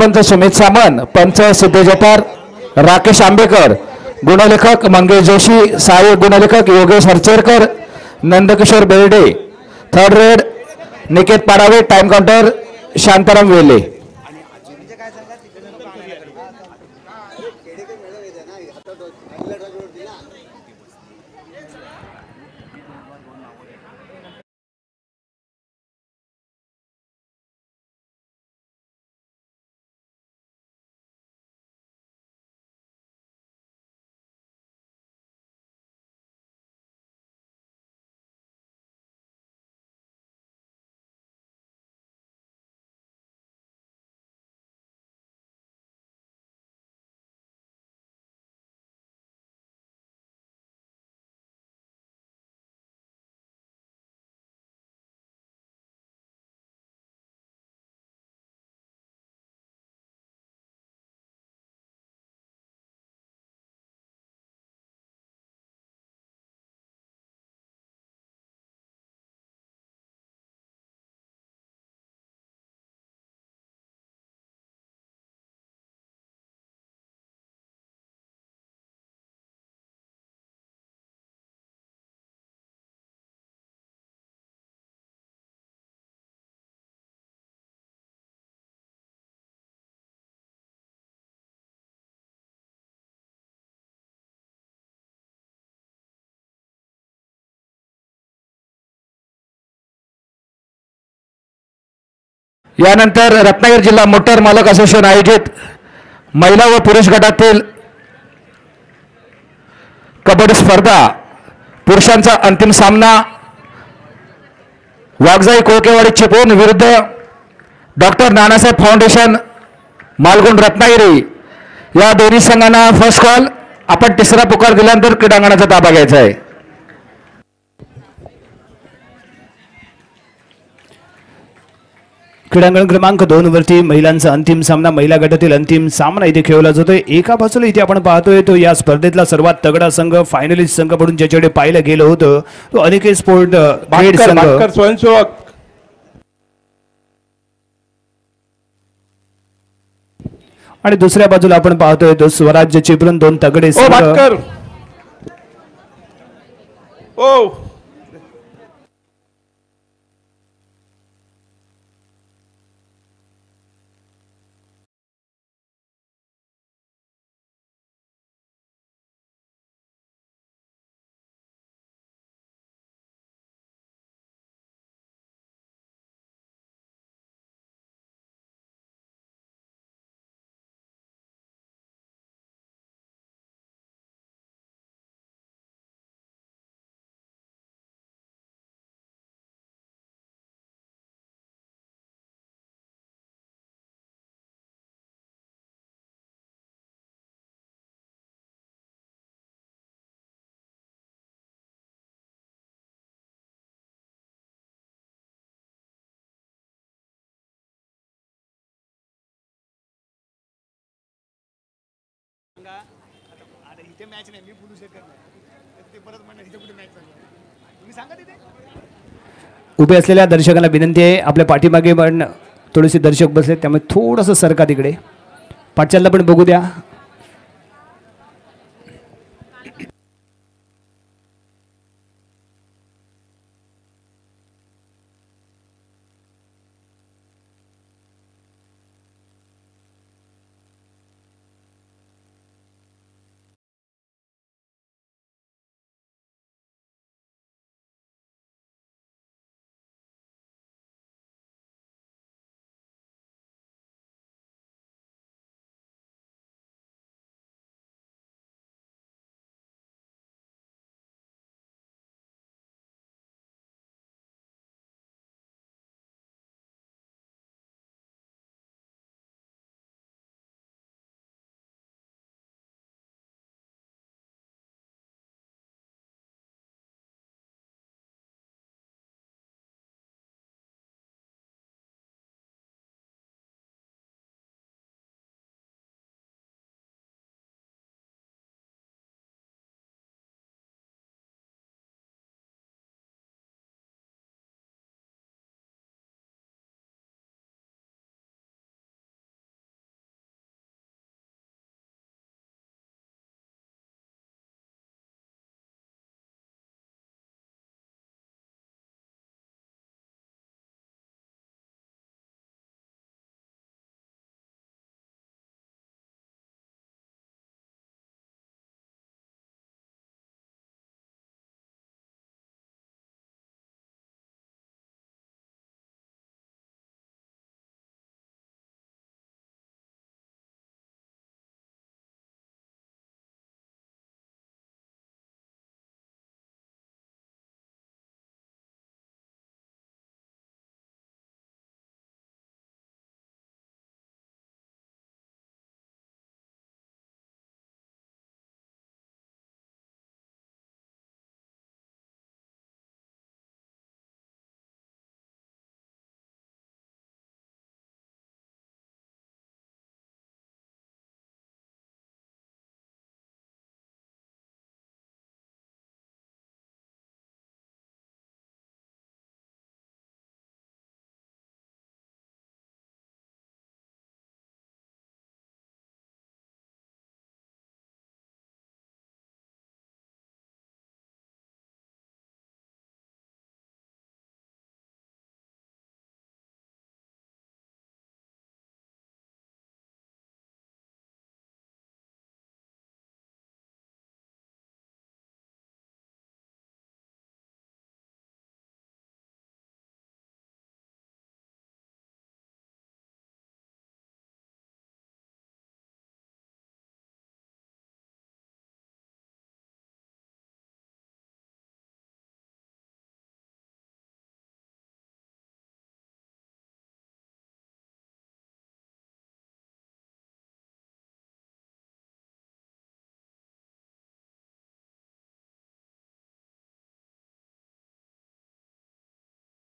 सरपंच सुमित सामंत, पंच सिद्धेश जपार, राकेश आंबेकर, गुणलेखक मंगेश जोशी, सहाय्यक गुणलेखक Yogesh Harcherkar, Nandkishor Berde, third raid Niket Parave, time counter Shantaram Vele. यानंतर रत्नागिरी जिल्हा मोटर मालक असोसिएशन आयोजित महिला व पुरुष गटातील कबड्डी स्पर्धा पुरुषांचा अंतिम सामना वाघजाई कोळकेवाडी चिपळूण विरुद्ध डॉक्टर नानासाहेब फाउंडेशन मालगुंड रत्नागिरी. या दोन्ही संघांना फर्स्ट कॉल. आपण तिसरा पुकार दिल्यानंतर क्रीडांगणाचा ताबा घ्यायचा आहे. क्रीडांगण क्रमांक 2 वरती महिलांचा अंतिम सामना, महिला गटातील अंतिम सामना इथे खेळला जातोय. एका बाजूला इथे आपण पाहतोय तो या स्पर्धेतला सर्वात तगडा संघ, फायनलिस्ट संघ म्हणून ज्याच्याकडे पाहिलं गेलं होतं तो अनिकेत स्पोर्ट ट्रेड संघ स्वयंसेवक. आणि दुसऱ्या बाजूला आपण पाहतोय तो स्वराज्य चिपळूण. दोन तगडे संघ. उभे असलेल्या दर्शकांना विनंती आहे, आपल्या पाठीमागे पण थोडेसे दर्शक बसले त्यामुळे थोडंसं सरका तिकडे. पाठचालला पण बघू द्या.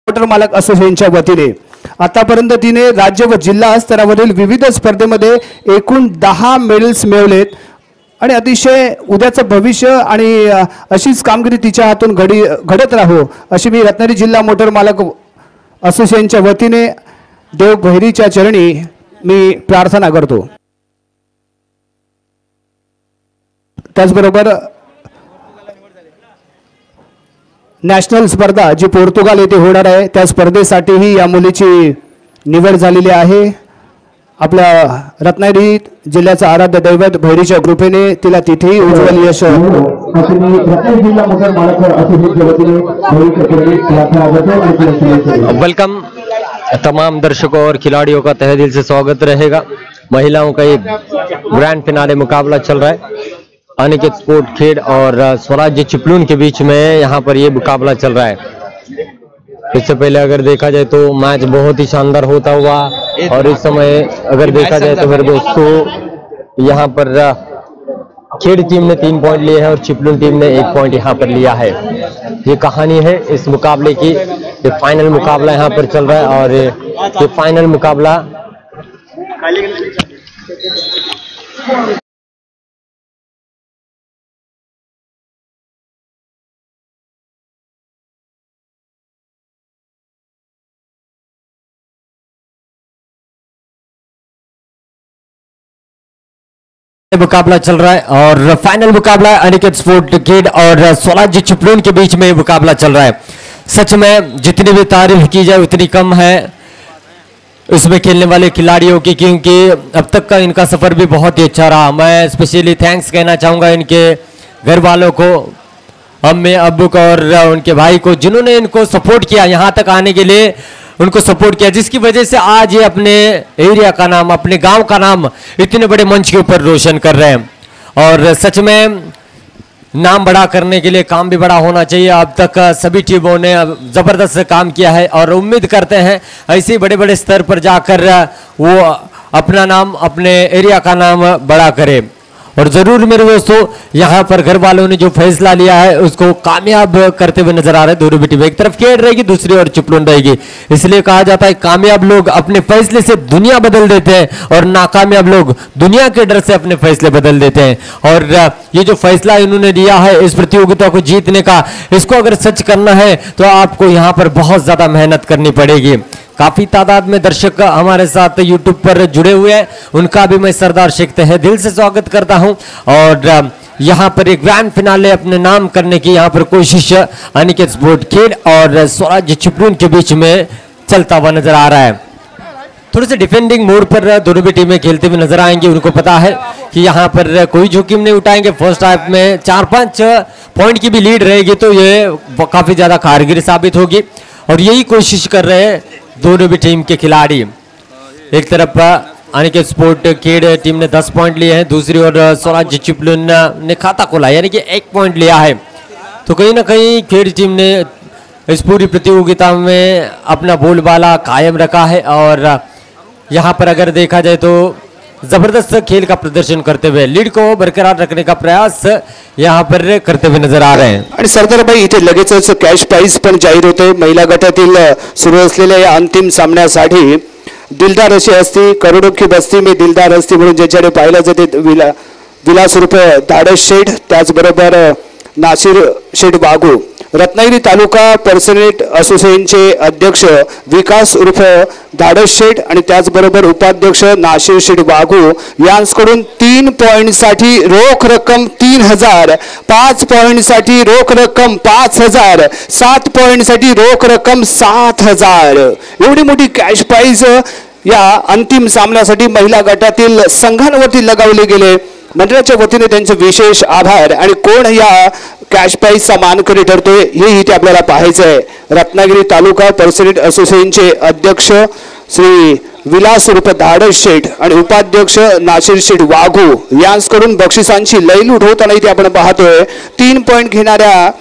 मोटर मालक असोसिएशनच्या वतीने आतापर्यंत तिने राज्य व जिल्हा स्तरावरील विविध स्पर्धेमध्ये एकूण 10 मेडल्स मिळवलेत आणि अतिशय उद्याचं भविष्य आणि अशीच कामगिरी तिच्या हातून घडत राहो अशी मी रत्नागिरी जिल्हा मोटर मालक असोसिएशनच्या वतीने देव भैरीच्या चरणी मी प्रार्थना करतो। त्याचबरोबर नॅशनल स्पर्धा जी पोर्तुगाल येथे होणार आहे त्या स्पर्धेसाठीही या मुलीची निवड झालेली आहे। आपल्या रत्नागिरी जिल्ह्याचं आराध्य दैवत भैरीच्या कृपेने तिला तिथेही उज्ज्वल यश वेलकम तमाम दर्शकों और खिलाड़ियों का तहे दिल से स्वागत रहेगा। महिलाओं का एक ग्रैंड फिनाले मुकाबला चल रहा है अनिकेत स्पोर्ट खेड और स्वराज्य चिपलून के बीच में यहाँ पर ये मुकाबला चल रहा है। इससे पहले अगर देखा जाए तो मैच बहुत ही शानदार होता हुआ और इस समय अगर देखा जाए तो मेरे दोस्तों यहाँ पर खेड टीम ने 3 पॉइंट लिए हैं और चिपलून टीम ने 1 पॉइंट यहाँ पर लिया है। ये कहानी है इस मुकाबले की। ये फाइनल मुकाबला यहाँ पर चल रहा है और ये फाइनल मुकाबला मुकाबला चल रहा है और फाइनल मुकाबला अनिकेत स्पोर्ट खेड और स्वराज्य चिपलून के बीच में मुकाबला चल रहा है। सच में जितनी भी तारीफ की जाए उतनी कम है इसमें खेलने वाले खिलाड़ियों की, क्योंकि अब तक का इनका सफर भी बहुत ही अच्छा रहा। मैं स्पेशली थैंक्स कहना चाहूंगा इनके घर वालों को, अम्मी अब्बू को और उनके भाई को, जिन्होंने इनको सपोर्ट किया यहाँ तक आने के लिए, उनको सपोर्ट किया, जिसकी वजह से आज ये अपने एरिया का नाम, अपने गांव का नाम इतने बड़े मंच के ऊपर रोशन कर रहे हैं। और सच में नाम बड़ा करने के लिए काम भी बड़ा होना चाहिए। अब तक सभी टीमों ने जबरदस्त काम किया है और उम्मीद करते हैं ऐसे ही बड़े बड़े स्तर पर जाकर वो अपना नाम, अपने एरिया का नाम बड़ा करे। और जरूर मेरे दोस्तों यहाँ पर घर वालों ने जो फैसला लिया है उसको कामयाब करते हुए नजर आ रहे हैं। दोनों भी टीम एक तरफ खेड रहेगी, दूसरी ओर चिपलून रहेगी। इसलिए कहा जाता है कामयाब लोग अपने फैसले से दुनिया बदल देते हैं और नाकामयाब लोग दुनिया के डर से अपने फैसले बदल देते हैं। और ये जो फैसला इन्होंने लिया है इस प्रतियोगिता को जीतने का, इसको अगर सच करना है तो आपको यहाँ पर बहुत ज्यादा मेहनत करनी पड़ेगी। काफी तादाद में दर्शक हमारे साथ यूट्यूब पर जुड़े हुए हैं, उनका भी मैं सरदार शेख तहे दिल से स्वागत करता हूं। और यहां पर एक ग्रैंड फिनाले अपने नाम करने की यहां पर कोशिश अनिकेत स्पोर्ट खेड और स्वराज्य चिपलून के बीच में चलता हुआ नजर आ रहा है। थोड़े से डिफेंडिंग मोड पर दोनों भी टीमें खेलते हुए नजर आएंगी। उनको पता है कि यहाँ पर कोई जोखिम नहीं उठाएंगे। फर्स्ट हाफ में 4-5 पॉइंट की भी लीड रहेगी तो ये काफी ज्यादा कारगर साबित होगी और यही कोशिश कर रहे हैं दोनों भी टीम के खिलाड़ी। एक तरफ अनिकेत स्पोर्ट खेड टीम ने 10 पॉइंट लिए हैं, दूसरी ओर स्वराज्य चिपलून ने खाता खोला यानी कि 1 पॉइंट लिया है। तो कहीं ना कहीं खेड टीम ने इस पूरी प्रतियोगिता में अपना बोलबाला कायम रखा है और यहाँ पर अगर देखा जाए तो जबरदस्त खेल का प्रदर्शन करते हुए लीड को बरकरार रखने का प्रयास यहाँ पर करते हुए नजर आ रहे हैं। आणि सरदार भाई इथे लगेचच कॅश प्राइज पण जाहीर होते। महिला गटातील सुरू असलेल्या या अंतिम सामन्यासाठी दिलदार अशी असती, करोडों की बस्ती में दिलदार असती म्हणून ज्याच्याकडे पाहिलं जाते विलास उर्फ धाडस शेठ, त्याचबरोबर नासिर शेठ वाघू, रत्नागिरी तालुका पर्सनेट असोसिएशनचे अध्यक्ष विकास उर्फ धाडस शेठ आणि त्याचबरोबर उपाध्यक्ष नासिर शेठ वाघू यांच्याकडून 3 पॉइंटसाठी रोख रक्कम 3000, 5 पॉइंटसाठी रोख रक्कम 5000, 7 पॉइंटसाठी रोख रक्कम 7000 एवढी मोठी कॅश प्राइज या अंतिम सामन्यासाठी महिला गटातील संघांवरती लगावले गेले। मंडळाच्या वतीने त्यांचे विशेष आभार। आणि कोण या कॅश प्राइजचा मानकरी ठरतोय हे इथे आपल्याला पाहायचं आहे। रत्नागिरी तालुका पर्सनेट असोसिएशनचे अध्यक्ष श्री विलास उर्फ धाडस शेठ आणि उपाध्यक्ष नासिर शेठ वाघू यांच्याकडून बक्षिसांची लयलूट होताना इथे आपण पाहतोय। 3 पॉइंट घेणाऱ्या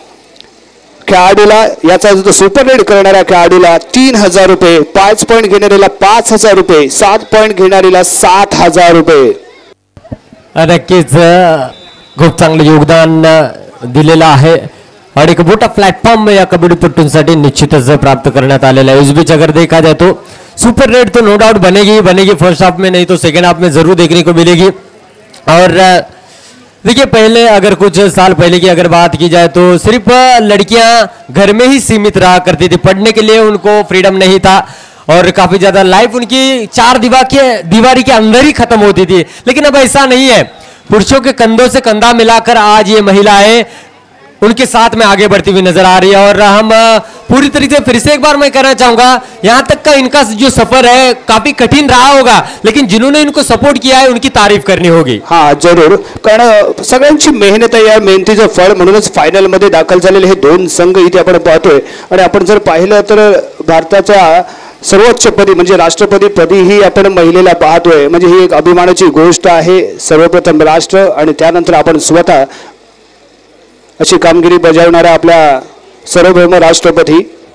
खेळाडूला, याचा जो सुपर रेड करणाऱ्या खेळाडूला 3000 रुपये, 5 पॉइंट घेणाऱ्याला 5000 रुपये, 7 पॉइंट घेणाऱ्याला 7000 रुपये। नक्कीच खूप चांगलं योगदान दिलेलं आहे आणि एक मोठा प्लॅटफॉर्म या कबड्डीपटूंसाठी निश्चितच प्राप्त करण्यात आलेला है। इस बीच अगर देखा जाए तो सुपर रेड तो नो डाउट बनेगी फर्स्ट हाफ में, नहीं तो सेकेंड हाफ में जरूर देखने को मिलेगी। और देखिए पहले अगर कुछ साल पहले की अगर बात की जाए तो सिर्फ लड़कियां घर में ही सीमित रहा करती थी, पढ़ने के लिए उनको फ्रीडम नहीं था और काफी ज्यादा लाइफ उनकी चार दीवारी के अंदर ही खत्म होती थी। लेकिन अब ऐसा नहीं है, पुरुषों के कंधों से कंधा मिलाकर आज ये महिलाएं उनके साथ में आगे बढ़ती हुई नजर आ रही है। और हम पूरी तरीके से फिर से एक बार मैं कहना चाहूंगा, यहां तक का इनका जो सफर है काफी कठिन रहा होगा, लेकिन जिन्होंने इनको सपोर्ट किया है उनकी तारीफ करनी होगी। हा जरूर, कारण सगळ्यांची मेहनत आहे, या मेहनतीचं फळ म्हणूनच फायनल मध्ये दाखल झालेले हे दोन संघ इथे आपण पाहतोय। आणि आपण जर पाहिलं तर भारताच्या सर्वोच्च पदी म्हणजे राष्ट्रपती पदी ही आपण महिलेला पाहतोय, म्हणजे ही एक अभिमानाची गोष्ट आहे। सर्वप्रथम राष्ट्र आणि त्यानंतर आपण स्वतः अशी कामगिरी बजावणारा आपल्या सर्वभौम राष्ट्रपति।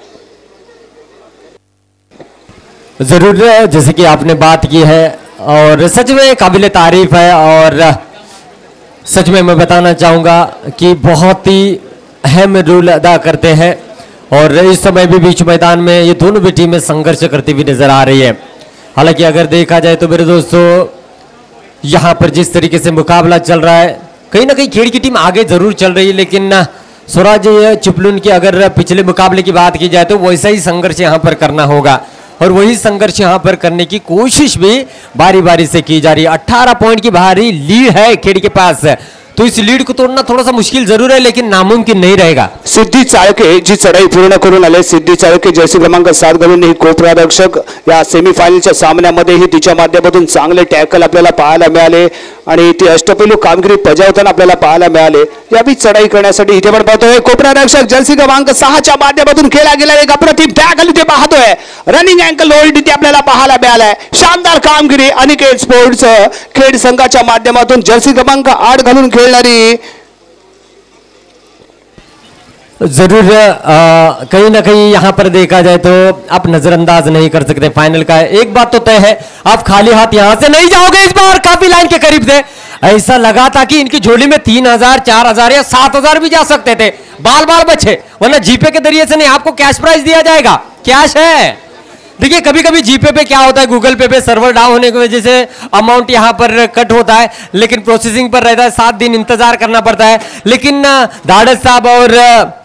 जरूर, जैसे कि आपने बात की है और सच में काबिल तारीफ है। और सच में मैं बताना चाहूंगा कि बहुत ही अहम रोल अदा करते हैं और इस समय भी बीच मैदान में ये दोनों भी टीमें संघर्ष करती हुई नजर आ रही है। हालांकि अगर देखा जाए तो मेरे दोस्तों यहाँ पर जिस तरीके से मुकाबला चल रहा है, कहीं ना कहीं खेड़ की टीम आगे जरूर चल रही है, लेकिन स्वराज चिपलून की अगर पिछले मुकाबले की बात की जाए तो वैसा ही संघर्ष यहाँ पर करना होगा और वही संघर्ष यहाँ पर करने की कोशिश भी बारी बारी से की जा रही है। 18 पॉइंट की भारी लीड है खेड़ के पास, तो इस लीड को तोड़ना थोड़ा सा मुश्किल जरूर है, लेकिन नामुमकिन नहीं रहेगा। सिद्धी चाळके जी चढाई पूर्ण करून आले, सिद्धी चाळके जर्सी क्रमांक 7 घालून ही कोपरारक्षक या सेमीफायनलच्या सामन्यामध्येही तिच्या माध्यमातून चांगले टॅकल आपल्याला पाहायला मिळाले आणि ती अष्टपैलू कामगिरी बजावताना आपल्याला पाहायला मिळाले। याबी चढाई करण्यासाठी इथे पण पाहतोय कोपरारक्षक जर्सी क्रमांक 6 च्या माध्यमातून खेळला गेला एक अप्रतिम टॅकल इथे पाहतोय, रनिंग अँकल होल्ड इथे आपल्याला पाहायला मिळालाय। शानदार कामगिरी अनिकेत स्पोर्ट्स खेड संघाच्या माध्यमातून जर्सी क्रमांक 8 घालून खेळणारी जरूर कहीं ना कहीं यहाँ पर देखा जाए तो आप नजरअंदाज नहीं कर सकते फाइनल का। एक बात तो तय है, आप खाली हाथ यहाँ से नहीं जाओगे। इस बार काफी लाइन के करीब थे, ऐसा लगा था कि इनकी झोली में 3000, 4000 या 7000 भी जा सकते थे, बाल बाल बचे, वरना जीपे के जरिए से नहीं, आपको कैश प्राइज दिया जाएगा, कैश है। देखिए कभी कभी जीपे पे क्या होता है, गूगल पे सर्वर डाउन होने की वजह से अमाउंट यहाँ पर कट होता है, लेकिन प्रोसेसिंग पर रहता है, 7 दिन इंतजार करना पड़ता है। लेकिन धाड़स साहब और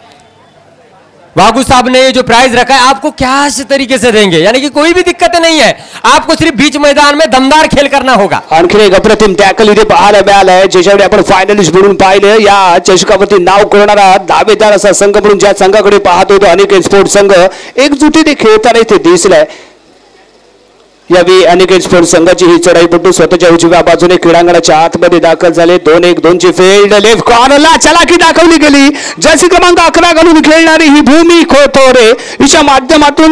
वागू साहब ने जो प्राइज रखा है आपको कैश तरीके से देंगे, यानी कि कोई भी दिक्कत नहीं है, आपको सिर्फ बीच मैदान में दमदार खेल करना होगा। आणखी एक अप्रतिम टॅकल इथे पाहायला मिळालाय, ज्याच्याकडे आपण फायनलिस्ट म्हणून पाहिले, या चषकावरती नाव करणारा दावेदार असा संघ म्हणून ज्या संघाकडे पाहतो तो अनिकेत स्पोर्ट्स संघ एकजुटीने खेळताना इथे दिसलाय। यावेळी अनिकेत स्पोर्ट्स संघाची ही चढाईपटू स्वतःच्या उजव्या बाजूने क्रीडांगणाच्या आतमध्ये दाखल झाले। 2-1-2 ची फील्ड लेफ्ट कॉर्नरला चलाकी दाखवली गेली, जर्सी क्रमांक 11 घालून खेळणारी ही भूमी खोतोरे हिच्या माध्यमातून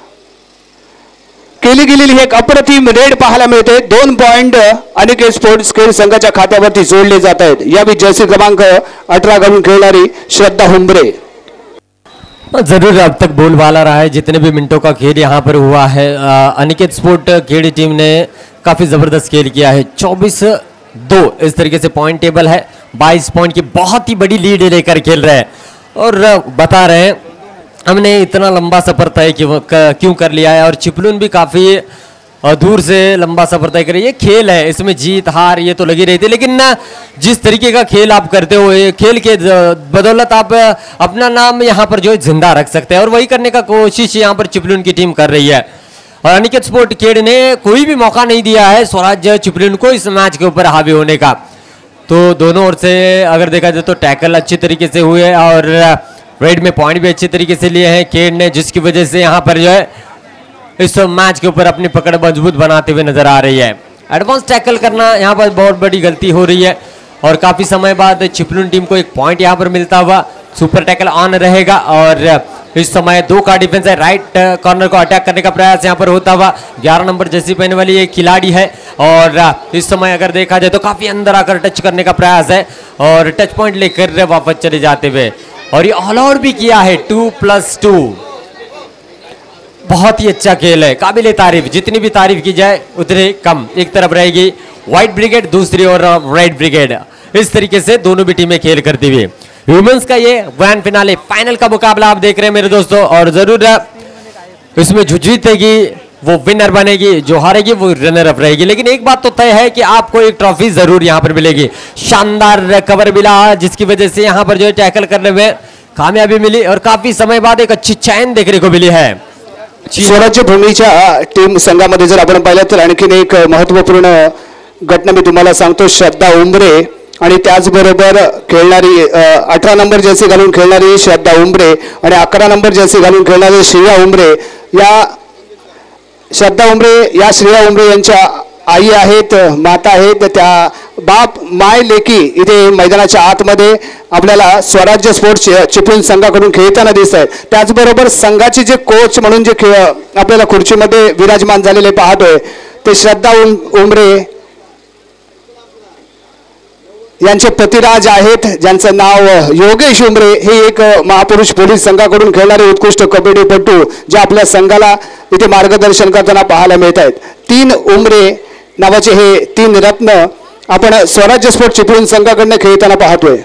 केली गेलेली एक अप्रतिम रेड पाहायला मिळते। 2 पॉइंट अनिकेत स्पोर्ट्स खेळ संघाच्या खात्यावरती जोडले जात आहेत। यावेळी जर्सी क्रमांक 18 घालून खेळणारी श्रद्धा हुंबरे जरूर अब तक बोलबाला रहा है, जितने भी मिनटों का खेल यहाँ पर हुआ है। अनिकेत स्पोर्ट खेड़ी टीम ने काफी जबरदस्त खेल किया है, 24-2 इस तरीके से पॉइंट टेबल है, 22 पॉइंट की बहुत ही बड़ी लीड लेकर खेल रहे हैं। और बता रहे हैं हमने इतना लंबा सफर तय क्यों कर लिया है, और चिपलून भी काफी दूर से लंबा सफर तय करे। ये खेल है, इसमें जीत हार ये तो लगी रहती है, लेकिन ना जिस तरीके का खेल आप करते हो, ये खेल के बदौलत आप अपना नाम यहाँ पर जो है जिंदा रख सकते हैं, और वही करने का कोशिश यहाँ पर चिपलून की टीम कर रही है। और अनिकेत स्पोर्ट खेड़ ने कोई भी मौका नहीं दिया है स्वराज चिपलून को इस मैच के ऊपर हावी होने का। तो दोनों ओर से अगर देखा जाए तो टैकल अच्छी तरीके से हुए और रेड में पॉइंट भी अच्छी तरीके से लिए हैं खेड़ ने, जिसकी वजह से यहाँ पर जो है इस मैच के ऊपर अपनी पकड़ मजबूत बनाते हुए नजर आ रही है। एडवांस टैकल करना यहाँ पर बहुत बड़ी गलती हो रही है, और काफी समय बाद चिपलून टीम को एक पॉइंट यहाँ पर मिलता हुआ। सुपर टैकल ऑन रहेगा और इस समय 2 का डिफेंस है, राइट कॉर्नर को अटैक करने का प्रयास यहाँ पर होता हुआ। 11 नंबर जर्सी पहनने वाली एक खिलाड़ी है, और इस समय अगर देखा जाए तो काफी अंदर आकर टच करने का प्रयास है और टच पॉइंट लेकर वापस चले जाते हुए, और ये ऑल आउट भी किया है 2+2। बहुत ही अच्छा खेल है, काबिल तारीफ, जितनी भी तारीफ की जाए उतनी कम। एक तरफ रहेगी व्हाइट ब्रिगेड, दूसरी ओर रेड ब्रिगेड, इस तरीके से दोनों भी टीमें खेल करती हुई। ह्यूमंस का ये ग्रैंड फिनाले फाइनल का मुकाबला आप देख रहे हैं मेरे दोस्तों, और जरूर इसमें जो जीतेगी वो विनर बनेगी, जो हारेगी वो रनर अप रहेगी। लेकिन एक बात तो तय है कि आपको एक ट्रॉफी जरूर यहाँ पर मिलेगी। शानदार कवर मिला जिसकी वजह से यहाँ पर जो है टैकल करने में कामयाबी मिली और काफी समय बाद एक अच्छी चैन देखने को मिली है। स्वराज्य भूमीच्या टीम संघामध्ये जर आपण पाहिलं तर आणखीन एक महत्त्वपूर्ण घटना मी तुम्हाला सांगतो। श्रद्धा उंबरे आणि त्याचबरोबर खेळणारी 18 नंबर जर्सी घालून खेळणारी श्रद्धा उंबरे आणि 11 नंबर जर्सी घालून खेळणारी श्रेया उंबरे, या श्रद्धा उंबरे या श्रेया उंबरे यांच्या आई आहेत, माता आहेत। त्या बाप माय लेकी इथे मैदानाच्या आतमध्ये आपल्याला स्वराज्य स्पोर्ट्स चिपळूण संघाकडून खेळताना दिसत आहेत। त्याचबरोबर संघाचे जे कोच म्हणून जे आपल्याला खुर्चीमध्ये विराजमान झालेले पाहतोय ते श्रद्धा उंबरे यांचे पतिराज आहेत, ज्यांचं नाव योगेश उंबरे। हे एक महापुरुष पोलीस संघाकडून खेळणारे उत्कृष्ट कबड्डीपटू जे आपल्या संघाला इथे मार्गदर्शन करताना पाहायला मिळत आहेत। 3 उंबरे नावाचे हे 3 रत्न आपण स्वराज्य स्पोर्ट चिपळूण संघाकडून खेळताना पाहतोय।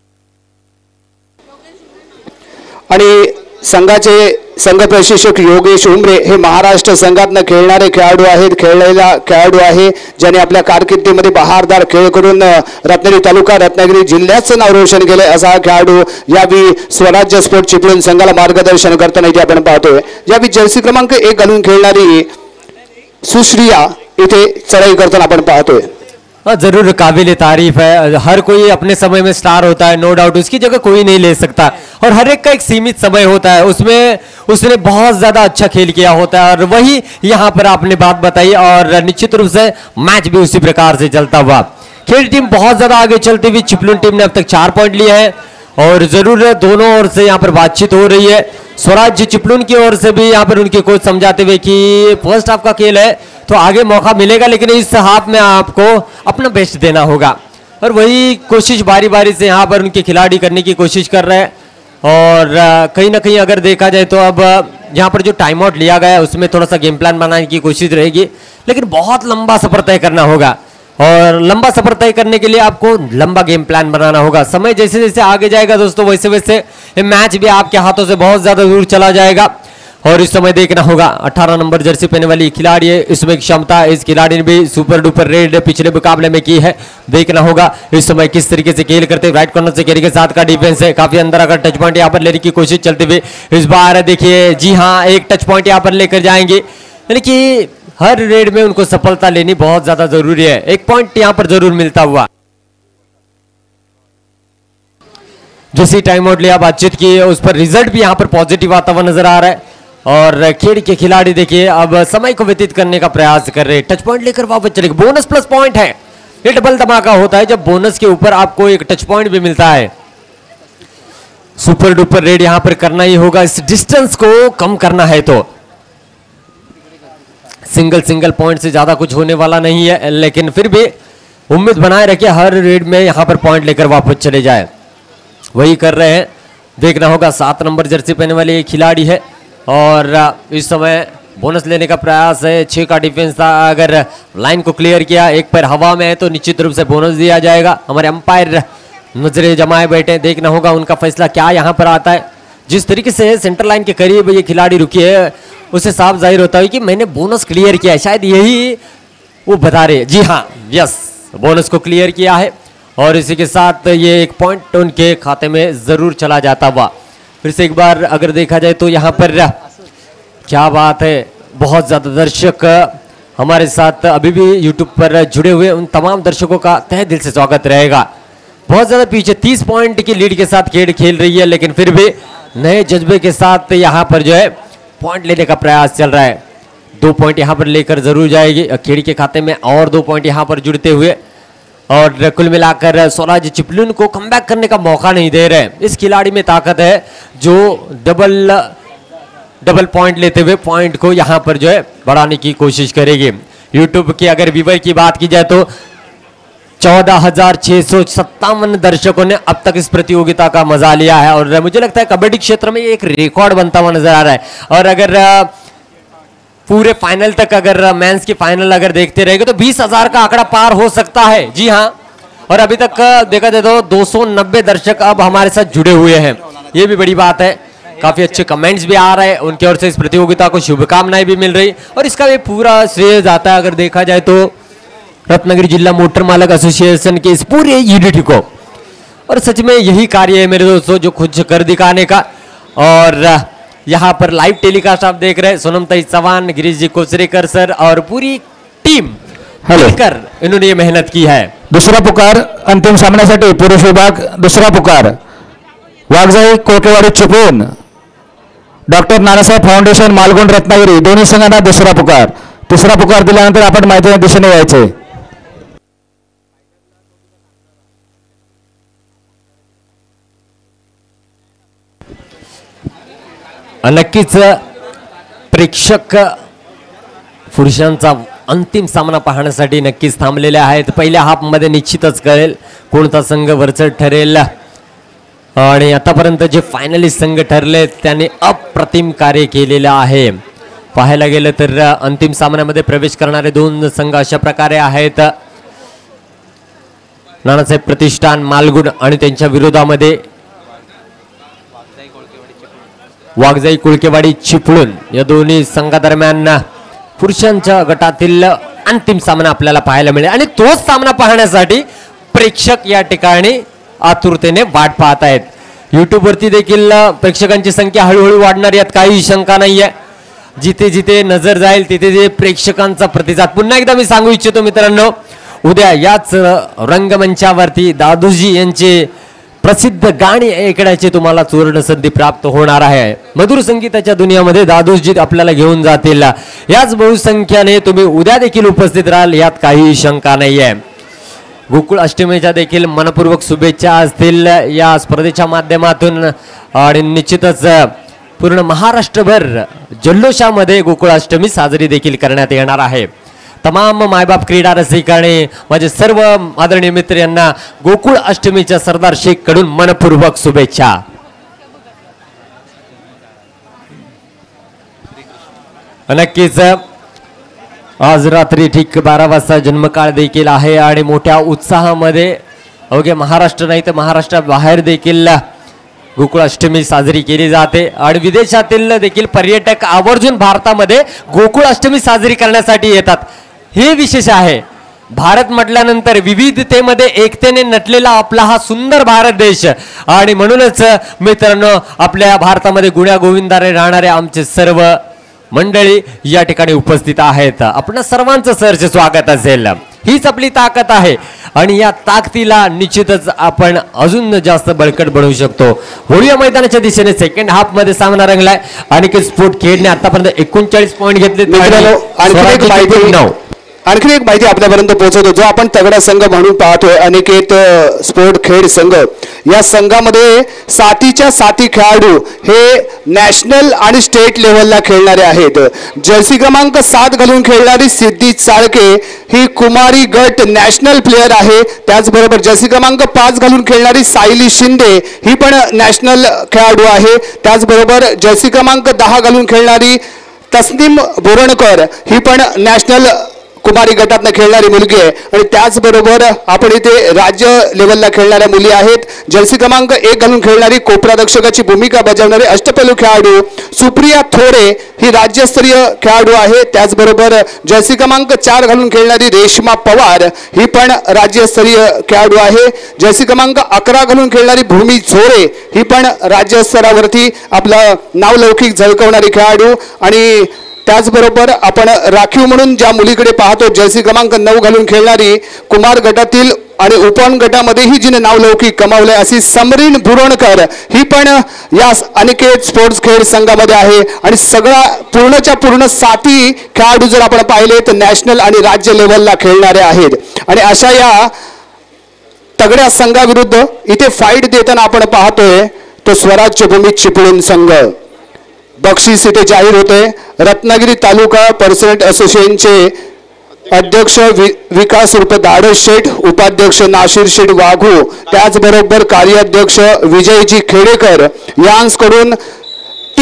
आणि संघाचे संघ प्रशिक्षक योगेश उंबरे हे महाराष्ट्र संघातनं खेळणारे खेळाडू आहेत, खेळलेला खेळाडू आहे, ज्याने आपल्या कारकिर्दीमध्ये बहारदार खेळ करून रत्नागिरी तालुका रत्नागिरी जिल्ह्याचं नाव रोशन केले असा हा खेळाडू यावेळी स्वराज्य स्पोर्ट चिपळूण संघाला मार्गदर्शन करताना इथे आपण पाहतोय। यावेळी जर्सी क्रमांक 1 घालून खेळणारी सुश्रिया इथे चढाई करताना आपण पाहतोय। जरूर काबिल तारीफ है। हर कोई अपने समय में स्टार होता है, नो डाउट, उसकी जगह कोई नहीं ले सकता और हर एक का एक सीमित समय होता है, उसमें उसने बहुत ज्यादा अच्छा खेल किया होता है और वही यहाँ पर आपने बात बताई और निश्चित रूप से मैच भी उसी प्रकार से चलता हुआ। खेल टीम बहुत ज्यादा आगे चलती हुई चिपळूण टीम ने अब तक 4 पॉइंट लिए हैं और जरूर दोनों ओर से यहाँ पर बातचीत हो रही है। स्वराज्य चिपळूण की ओर से भी यहाँ पर उनके कोच समझाते हुए कि फर्स्ट हाफ का खेल है तो आगे मौका मिलेगा, लेकिन इस हाफ में आपको अपना बेस्ट देना होगा और वही कोशिश बारी बारी से यहाँ पर उनके खिलाड़ी करने की कोशिश कर रहे हैं। और कहीं ना कहीं अगर देखा जाए तो अब यहाँ पर जो टाइम आउट लिया गया है उसमें थोड़ा सा गेम प्लान बनाने की कोशिश रहेगी, लेकिन बहुत लंबा सफर तय करना होगा और लंबा सफर तय करने के लिए आपको लंबा गेम प्लान बनाना होगा। समय जैसे जैसे आगे जाएगा दोस्तों वैसे वैसे ये मैच भी आपके हाथों से बहुत ज्यादा दूर चला जाएगा और इस समय देखना होगा 18 नंबर जर्सी पहनने वाली खिलाड़ी है, इसमें क्षमता इस खिलाड़ी ने भी सुपर डुपर रेड पिछले मुकाबले में की है। देखना होगा इस समय किस तरीके से खेल करते, राइट कॉर्नर से कैरी के साथ का डिफेंस है, काफी अंदर अगर टच पॉइंट यहाँ पर लेने की कोशिश चलती हुई इस बार देखिए, जी हाँ, एक टच पॉइंट यहाँ पर लेकर जाएंगे, यानी कि हर रेड में उनको सफलता लेनी बहुत ज्यादा जरूरी है। एक पॉइंट यहाँ पर जरूर मिलता हुआ। जैसे टाइम आउट लिया, बातचीत की, उस पर रिजल्ट भी यहाँ पर पॉजिटिव आता हुआ नजर आ रहा है और खेल के खिलाड़ी देखिए अब समय को व्यतीत करने का प्रयास कर रहे हैं। टच पॉइंट लेकर वापस चलेंगे, बोनस प्लस पॉइंट है, ये डबल धमाका होता है जब बोनस के ऊपर आपको एक टच पॉइंट भी मिलता है। सुपर डुपर रेड यहां पर करना ही होगा, इस डिस्टेंस को कम करना है तो सिंगल पॉइंट से ज्यादा कुछ होने वाला नहीं है, लेकिन फिर भी उम्मीद बनाए रखिए हर रेड में यहां पर पॉइंट लेकर वापस चले जाए, वही कर रहे हैं। देखना होगा 7 नंबर जर्सी पहनने वाले खिलाड़ी है और इस समय बोनस लेने का प्रयास है। 6 का डिफेंस था, अगर लाइन को क्लियर किया, एक पैर हवा में है तो निश्चित रूप से बोनस दिया जाएगा। हमारे अंपायर नजरें जमाए बैठे, देखना होगा उनका फैसला क्या यहां पर आता है। जिस तरीके से सेंटर लाइन के करीब ये खिलाड़ी रुकी है उससे साफ जाहिर होता है कि मैंने बोनस क्लियर किया है, शायद यही वो बता रहे। जी हाँ, यस, बोनस को क्लियर किया है और इसी के साथ ये एक पॉइंट उनके खाते में जरूर चला जाता हुआ। फिर से एक बार अगर देखा जाए तो यहाँ पर क्या बात है, बहुत ज़्यादा दर्शक हमारे साथ अभी भी यूट्यूब पर जुड़े हुए, उन तमाम दर्शकों का तहे दिल से स्वागत रहेगा। बहुत ज़्यादा पीछे 30 पॉइंट की लीड के साथ खेल रही है, लेकिन फिर भी नए जज्बे के साथ यहाँ पर जो है पॉइंट लेने का प्रयास चल रहा है। 2 पॉइंट यहाँ पर लेकर जरूर जाएगी खेड़ी के खाते में और 2 पॉइंट यहाँ पर जुड़ते हुए और कुल मिलाकर स्वराज्य चिपळूण को कमबैक करने का मौका नहीं दे रहे। इस खिलाड़ी में ताकत है जो डबल पॉइंट लेते हुए पॉइंट को यहां पर जो है बढ़ाने की कोशिश करेगी। यूट्यूब की अगर व्यूवर की बात की जाए तो 14,657 दर्शकों ने अब तक इस प्रतियोगिता का मजा लिया है और मुझे लगता है कबड्डी क्षेत्र में एक रिकॉर्ड बनता हुआ नजर आ रहा है। और अगर पूरे फाइनल तक, अगर मेंस की फाइनल अगर देखते रहेंगे तो 20,000 का आंकड़ा पार हो सकता है। जी हाँ, और अभी तक देखा जाए तो 290 दर्शक अब हमारे साथ जुड़े हुए हैं, ये भी बड़ी बात है। काफी अच्छे कमेंट्स भी आ रहे हैं, उनकी ओर से इस प्रतियोगिता को शुभकामनाएं भी मिल रही और इसका भी पूरा श्रेय जाता है अगर देखा जाए तो रत्नागिरी जिला मोटर मालक एसोसिएशन के इस पूरे यूनिट को। और सच में यही कार्य है मेरे दोस्तों, जो खुद कर दिखाने का। और यहाँ पर लाइव टेलीकास्ट आप देख रहे हैं, सोनमताई चौहान, गिरीश जी कोचरेकर सर और पूरी टीम मिलकर इन्होंने ये मेहनत की है। दुसरा पुकार अंतिम सामन्यासाठी पुरुष विभाग, दुसरा पुकार वाघजाई कोकेवाडी चिपळूण, डॉक्टर नानासाहेब फाउंडेशन मालगुंड रत्नागिरी दोन्ही संघांना दुसरा पुकार। तिसरा पुकार दिल्यानंतर आपण मैदानाच्या दिशेने यायचे। नक्कीच प्रेक्षक पुरुषांचा अंतिम सामना पाहण्यासाठी नक्कीच थांबलेले आहेत। पहिल्या हाफमध्ये निश्चितच कळेल कोणता संघ वरचढ ठरेल आणि आतापर्यंत जे फायनलिस्ट संघ ठरले त्यांनी अप्रतिम कार्य केलेलं आहे। पाहायला गेलं तर अंतिम सामन्यामध्ये प्रवेश करणारे दोन संघ अशा प्रकारे आहेत, नानासाहेब प्रतिष्ठान मालगुण आणि त्यांच्या विरोधामध्ये वाघजाई कुळकेवाडी चिपळूण। या दोन्ही संघादरम्यान पुरुषांच्या गटातील अंतिम सामना आपल्याला पाहायला मिळेल आणि तोच सामना पाहण्यासाठी प्रेक्षक या ठिकाणी आतुरतेने वाट पाहत आहेत। YouTube वरती देखील प्रेक्षकांची संख्या हळूहळू वाढणार यात काही शंका नाहीये। जिथे जिथे नजर जाईल तिथे जे प्रेक्षकांचा प्रतिसाद, पुन्हा एकदा मी सांगू इच्छितो मित्रांनो, उद्या याच रंगमंचावरती दादूजी यांचे प्रसिद्ध गाणी ऐकण्याची तुम्हाला सुवर्ण संधी प्राप्त होणार आहे। मधुर संगीताच्या दुनियामध्ये दादूजी आपल्याला घेऊन जातील। याच बहुसंख्याने तुम्ही उद्या देखील उपस्थित राहाल यात काही शंका नाहीये। गोकुळ अष्टमीच्या देखील मनपूर्वक शुभेच्छा असतील या स्पर्धेच्या माध्यमातून आणि निश्चितच पूर्ण महाराष्ट्रभर जल्लोषामध्ये गोकुळ अष्टमी साजरी देखील करण्यात येणार आहे। तमाम मायबाप क्रीडा रसिकाने माझे सर्व आदरणीय मित्र यांना गोकुळ अष्टमीच्या सरदार शेख कडून मनपूर्वक शुभेच्छा। नक्कीच आज रात्री ठीक 12 वाजता जन्मकाळ देखील आहे आणि मोठ्या उत्साहामध्ये अवघे महाराष्ट्र नाही तर महाराष्ट्राबाहेर देखील गोकुळ अष्टमी साजरी केली जाते आणि विदेशातील देखील पर्यटक आवर्जून भारतामध्ये गोकुळ अष्टमी साजरी करण्यासाठी येतात। हे विशेष आहे। भारत म्हटल्यानंतर विविधतेमध्ये एकतेने नटलेला आपला हा सुंदर भारत देश आणि म्हणूनच मित्रांनो आपल्या भारतामध्ये गुण्या गोविंदाने राहणारे आमचे सर्व मंडळी या ठिकाणी उपस्थित आहेत। आपण सर्वांचं सहर्ष स्वागत असेल। हीच आपली ताकद आहे आणि या ताकदीला निश्चितच आपण अजून जास्त बळकट बनवू शकतो। होळीया मैदानाच्या दिशेने सेकंड हाफ मध्ये सामना रंगलाय। अनिकेत स्पोर्ट खेळने आतापर्यंत 39 पॉईंट घेतले। आणखी एक माहिती आपल्यापर्यंत पोहोचवतो, जो आपण तगडा संघ म्हणून पाहतोय अनिकेत स्पोर्ट खेळ संघ। या संघामध्ये साथीच्या साथी खेळाडू हे नॅशनल आणि स्टेट लेव्हलला खेळणारे आहेत। जर्सी क्रमांक 7 घालून खेळणारी सिद्धी चाळके ही कुमारी गट नॅशनल प्लेयर आहे। त्याचबरोबर जर्सी क्रमांक 5 घालून खेळणारी सायली शिंदे ही पण नॅशनल खेळाडू आहे। त्याचबरोबर जर्सी क्रमांक 10 घालून खेळणारी तस्नीम बोरणकर ही पण नॅशनल कुमारी गटातनं खेळणारी मुलगी आहे। आणि त्याचबरोबर आपण इथे राज्य लेवलला खेळणाऱ्या मुली आहेत। जर्सी क्रमांक 1 घालून खेळणारी कोपरारक्षकाची भूमिका बजावणारी अष्टपैलू खेळाडू सुप्रिया थोरे ही राज्यस्तरीय खेळाडू आहे। त्याचबरोबर जर्सी क्रमांक 4 घालून खेळणारी रेश्मा पवार ही पण राज्यस्तरीय खेळाडू आहे। जर्सी क्रमांक 11 घालून खेळणारी भूमी झोरे ही पण राज्य स्तरावरती आपलं नावलौकिक झळकवणारी खेळाडू। आणि त्याचबरोबर आपण राखीव म्हणून ज्या मुलीकडे पाहतो जर्सी क्रमांक 9 घालून खेळणारी कुमार गटातील आणि उपवन गटामध्येही जिने नावलौकिक कमावले अशी समरीन बुरोणकर ही पण या अनिकेत स्पोर्ट्स खेळ संघामध्ये आहे। आणि सगळा पूर्णच्या पूर्ण साथी खेळाडू जर आपण पाहिले तर नॅशनल आणि राज्य लेवलला खेळणारे आहेत। आणि अशा या तगड्या संघाविरुद्ध इथे फाईट देताना आपण पाहतोय तो स्वराज्य भूमी चिपळूण संघ। बक्षीस इथे जाहीर होते। रत्नागिरी तालुका पर्सनट असोसिएशनचे अध्यक्ष विकास उर्फ दाडस शेठ, उपाध्यक्ष नाशिर शेठ वाघू, त्याचबरोबर कार्याध्यक्ष विजयजी खेडेकर यांकडून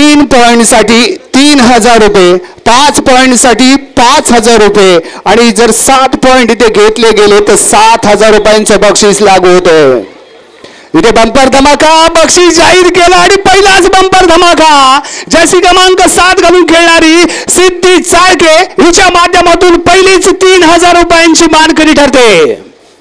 3 पॉईंटसाठी 3000 रुपये, 5 पॉईंटसाठी 5000 रुपये आणि जर 7 पॉईंट इथे घेतले गेले तर 7000 रुपयांचं बक्षीस लागू होतं. इथे बंपर धमाका बक्षीस जाहीर केला आणि पहिलाच बंपर धमाका जर्सी क्रमांक 7 घालून खेळणारी सिद्धी चाळके हिच्या माध्यमातून पहिलीच 3000 रुपयांची मानकरी ठरते.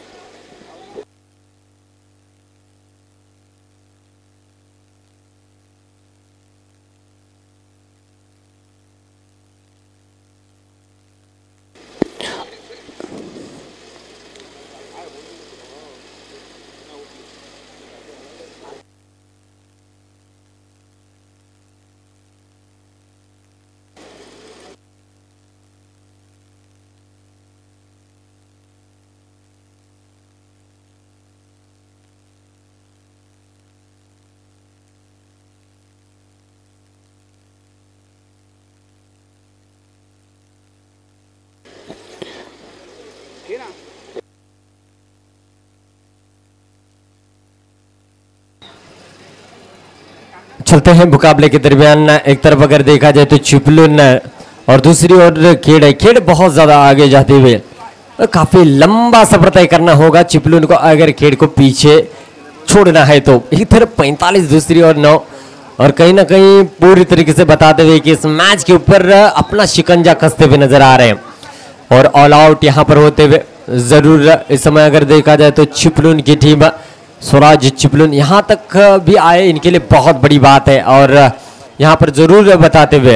चलते हैं मुकाबले के दरमियान. एक तरफ अगर देखा जाए तो चिपलून और दूसरी ओर खेड़ है. खेड़ बहुत ज्यादा आगे जाते हुए काफी लंबा सफर तय करना होगा चिपलून को अगर खेड़ को पीछे छोड़ना है तो. एक तरफ 45 दूसरी ओर 9 और कहीं ना कहीं पूरी तरीके से बताते हुए कि इस मैच के ऊपर अपना शिकंजा कसते हुए नजर आ रहे हैं और ऑल आउट यहां पर होते हुए जरूर इस समय अगर देखा जाए तो चिपलून की टीम स्वराज चिपलून यहां तक भी आए इनके लिए बहुत बड़ी बात है और यहां पर जरूर बताते हुए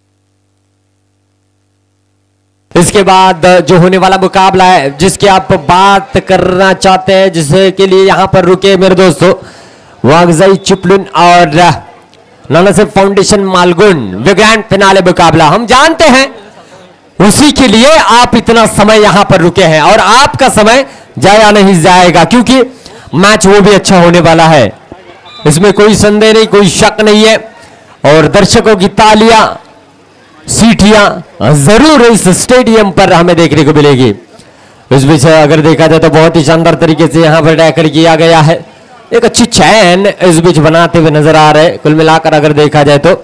इसके बाद जो होने वाला मुकाबला है जिसकी आप बात करना चाहते हैं जिसके के लिए यहां पर रुके मेरे दोस्तों वागजाई चिपलून और नाना साहेब फाउंडेशन मालगुन वे ग्रैंड फिनाले मुकाबला हम जानते हैं उसी के लिए आप इतना समय यहां पर रुके हैं और आपका समय जाया नहीं जाएगा क्योंकि मैच वो भी अच्छा होने वाला है इसमें कोई संदेह नहीं कोई शक नहीं है और दर्शकों की तालियां सीटियां जरूर इस स्टेडियम पर हमें देखने को मिलेगी. इस बीच अगर देखा जाए तो बहुत ही शानदार तरीके से यहां पर टैकल किया गया है. एक अच्छी चैन इस बीच बनाते हुए नजर आ रहे कुल मिलाकर अगर देखा जाए तो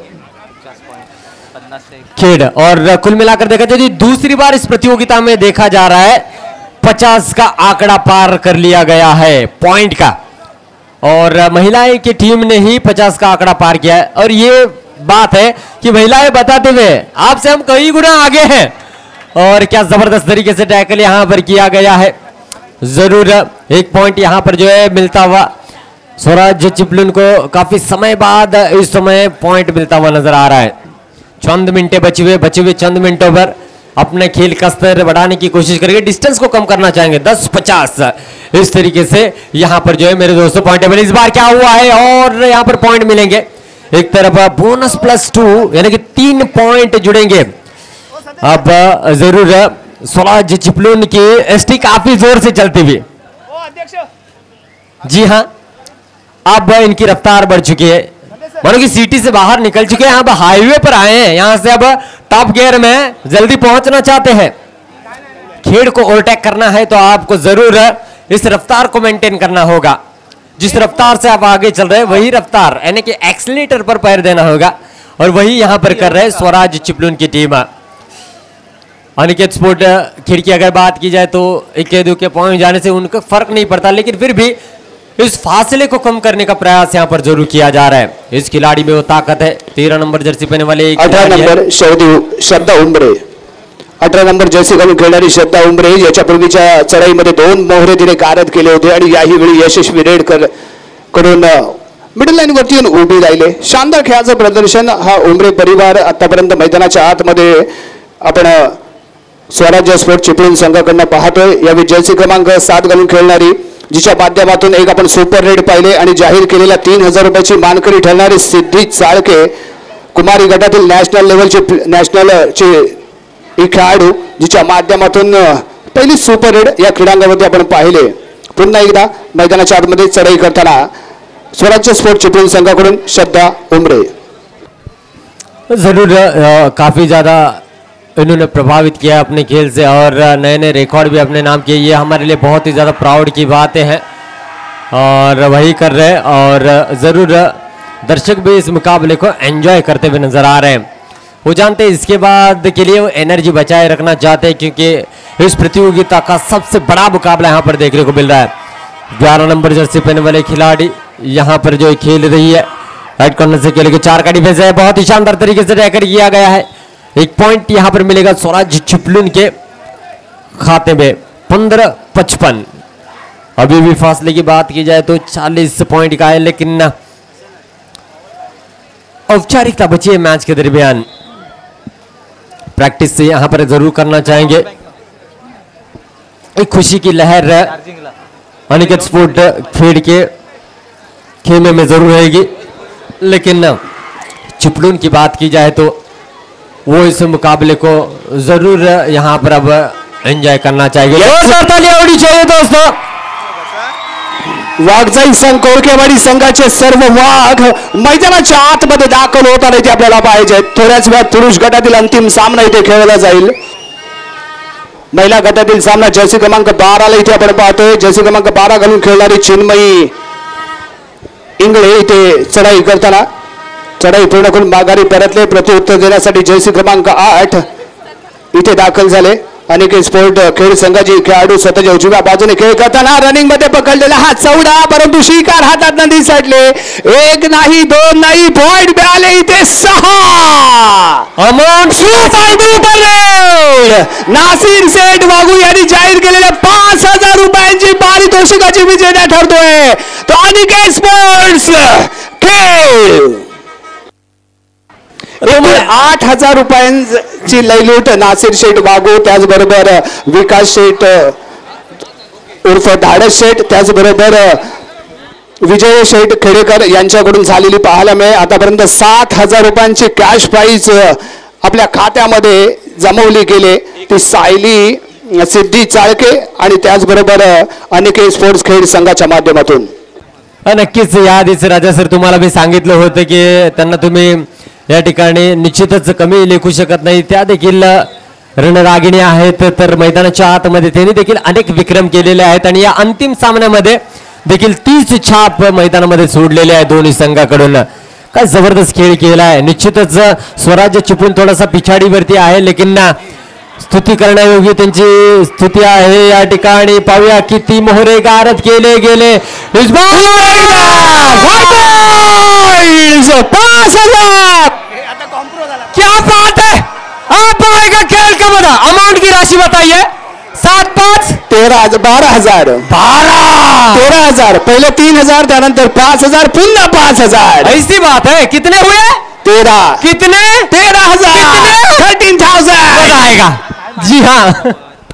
खेड़ और कुल मिलाकर देखा जाए दूसरी बार इस प्रतियोगिता में देखा जा रहा है 50 का आंकड़ा पार कर लिया गया है पॉइंट का और महिलाएं की टीम ने ही 50 का आंकड़ा पार किया है और ये बात है कि महिलाएं बताते हुए आपसे हम कई गुना आगे हैं और क्या जबरदस्त तरीके से टैकल यहां पर किया गया है. जरूर एक पॉइंट यहां पर जो है मिलता हुआ स्वराज चिपलून को काफी समय बाद इस समय पॉइंट मिलता हुआ नजर आ रहा है. चंद मिनटे बचे हुए चंद मिनटों पर अपने खेल का स्तर बढ़ाने की कोशिश करेंगे डिस्टेंस को कम करना चाहेंगे 10-50 इस तरीके से यहां पर जो है मेरे दोस्तों पॉइंटेबल इस बार क्या हुआ है और यहां पर पॉइंट मिलेंगे. एक तरफ बोनस +2 यानी कि 3 पॉइंट जुड़ेंगे. अब जरूर स्वराज चिपलून की एसटी काफी जोर से चलती हुई जी हां अब इनकी रफ्तार बढ़ चुकी है मानो कि सिटी से बाहर निकल चुके हैं अब हाईवे पर आए हैं यहां से अब टॉप गियर में जल्दी पहुंचना चाहते हैं. खेड़ को ओवरटेक करना है तो आपको जरूर इस रफ्तार को मेंटेन करना होगा. जिस रफ्तार से आप आगे चल रहे हैं वही रफ्तार यानी कि एक्सीलेटर पर पैर देना होगा और वही यहां पर कर रहे हैं स्वराज चिपलून की टीम. अनिकेत स्पोर्ट खेड़ की अगर बात की जाए तो 1-2 के पॉइंट जाने से उनको फर्क नहीं पड़ता लेकिन फिर भी इस फासले को कम करने का प्रयास यहां पर जरूर किया जा रहा है. इस खिलाड़ी में वो ताकत है 13 नंबर जर्सी पहने वाले 18 number Shraddha Umare 18 number jersey घालून खेळणारी श्रद्धा उमरे याच्या पूर्वीच्या चढाईमध्ये 2 मोहरे तिने गारद केले होते आणि याही वेळी यशस्वी रेड करून मिडल लाईन वरती येऊन उभी राहिले. शानदार खेळाचं प्रदर्शन हा उमरे परिवार आतापर्यंत मैदानाच्या आतमध्ये आपण स्वराज्य स्पोर्ट चिपळूण संघाकडून पाहतोय. यावेळी जर्सी क्रमांक 7 घालून खेळणारी जिच्या माध्यमातून एक आपण सुपर रेड पाहिले आणि जाहीर केलेल्या 3000 रुपयाची मानकरी ठरणारी सिद्धी चाळके कुमारी गटातील नॅशनलचे ही खेळाडू जिच्या माध्यमातून पहिली सुपर रेड या क्रीडांगणामध्ये आपण पाहिले. पुन्हा एकदा मैदानाच्या आतमध्ये चढाई करताना स्वराज्य स्पोर्ट चिपळूण संघाकडून श्रद्धा उमरे जरूर काफी ज्यादा इन्होंने प्रभावित किया अपने खेल से और नए नए रिकॉर्ड भी अपने नाम किए. ये हमारे लिए बहुत ही ज़्यादा प्राउड की बातें हैं और वही कर रहे हैं और ज़रूर दर्शक भी इस मुकाबले को एंजॉय करते हुए नजर आ रहे हैं। वो जानते हैं इसके बाद के लिए वो एनर्जी बचाए रखना चाहते हैं, क्योंकि इस प्रतियोगिता का सबसे बड़ा मुकाबला यहाँ पर देखने को मिल रहा है। 11 नंबर जर्सी पहने वाले खिलाड़ी यहाँ पर जो खेल रही है, राइट कॉर्नर से खेलेगी, 4 का डिफेंस है, बहुत ही शानदार तरीके से टैकल किया गया है। 1 पॉइंट यहाँ पर मिलेगा स्वराज चिपलून के खाते में। 15-55। अभी भी फासले की बात की जाए तो 40 पॉइंट का है, लेकिन औपचारिकता बची है मैच के दरमियान। प्रैक्टिस से यहां पर जरूर करना चाहेंगे। एक खुशी की लहर अनिकेत स्पोर्ट फील्ड के खेमे में जरूर रहेगी, लेकिन चिपलून की बात की जाए तो वो इस मुकाबले को जरूर यहां पर अब एंजॉय करना चाहिए। जोरदार तालियां होनी चाहिए दोस्तों। वाघजाई संघ कोळकेवाडी संघाचे सर्व वाघ मैदानाच्या आतमध्ये दाखल होताना इथे आपल्याला पाहिजे। थोड्याच वेळात पुरुष गटातील अंतिम सामना इथे खेळला जाईल। महिला गटातील सामना जर्सी क्रमांक 12 ला इथे आपण पाहतोय। जर्सी क्रमांक 12 घालून खेळणारी चिन्मयी इंगळे इथे चढाई करताना चढाई पूर्ण करून माघारी परतले। प्रत्युत्तर देण्यासाठी जर्सी क्रमांक 8 इथे दाखल झाले। अनिकेत स्पोर्ट खेळ संघाची खेळाडू स्वतःच्या उजव्या बाजूने खेळ करताना रनिंग मध्ये पकडलेला हा चौडा, परंतु शिकार हातात नदी साठले। 1 नाही 2 नाही, पॉइंट मिळाले इथे 6। अमाउंट नासिर सेठ वाघू यांनी जाहीर केलेल्या 5000 रुपयांची पारितोषिकाची विजेता ठरतोय तो अनिकेत स्पोर्ट्स खेळ। 8,000 रुपयांची लयलूट नासिर शेठ वाघू, त्याचबरोबर विकास शेठ उर्फ धाडस शेठ, त्याचबरोबर विजय शेठ खेडेकर यांच्याकडून झालेली पाहायला मिळेल। आतापर्यंत 7,000 रुपयांची कॅश प्राइज आपल्या खात्यामध्ये जमवली गेली। ती सायली सिद्धी चाळके आणि त्याचबरोबर अनिकेत स्पोर्ट्स खेळ संघाच्या माध्यमातून। नक्कीच या आधीच राजा सर तुम्हाला मी सांगितलं होतं की त्यांना तुम्ही या ठिकाणी निश्चितच कमी लेखू शकत नाही। त्या देखील रणरागिणी आहेत, तर मैदानाच्या आतमध्ये त्यांनी देखील अनेक विक्रम केलेले आहेत आणि या अंतिम सामन्यामध्ये देखील 30 छाप मैदानामध्ये सोडलेले आहे दोन्ही संघाकडून। काय जबरदस्त खेळ केला आहे। निश्चितच स्वराज्य चिपळूण थोडासा पिछाडीवरती आहे, लेकिन स्तुती करण्यायोग्य त्यांची स्तुती आहे। या ठिकाणी पाहूया किती मोहरे गारद केले गेले। 5,000 क्या बात है। आप आएगा खेल का बता, अमाउंट की राशि बताइए। 7-5 13,000 12,000 13,000 पहले 3,000 त्यानंतर 5,000 पुन्हा 5,000। ऐसी बात है। कितने हुए? 13 कितने? 13,000 13,000 आएगा। जी हाँ,